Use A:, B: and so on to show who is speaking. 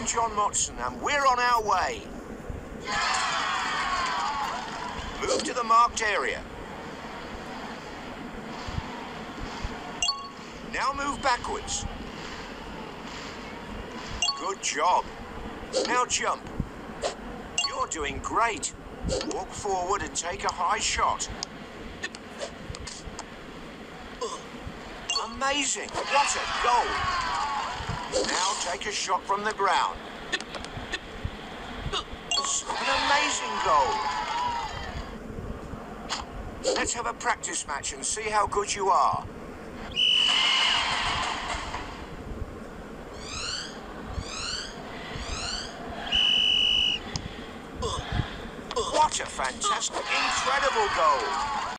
A: John Motson, and we're on our way. Move to the marked area. Now move backwards. Good job. Now jump. You're doing great. Walk forward and take a high shot. Amazing. What a goal. Now take a shot from the ground. An amazing goal. Let's have a practice match and see how good you are. What a fantastic, incredible goal.